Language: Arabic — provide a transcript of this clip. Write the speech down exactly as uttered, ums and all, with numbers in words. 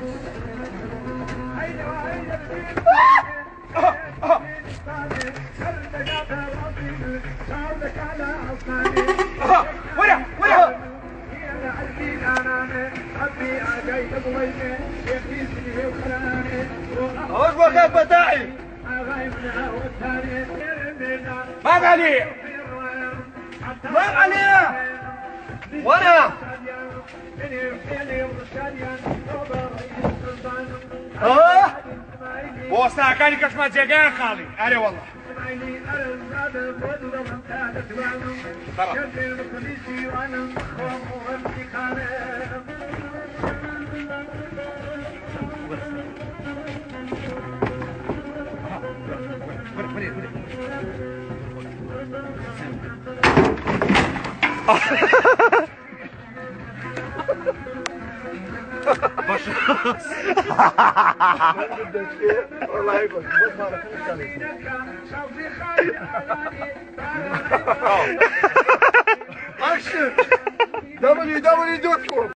ورا ورا ايش وقت بتاعي ما علي ما علي وانا اه بوستا كاني كشما جيجان خالي علي والله والله يقول اكشن دبليو دبليو دوت كوم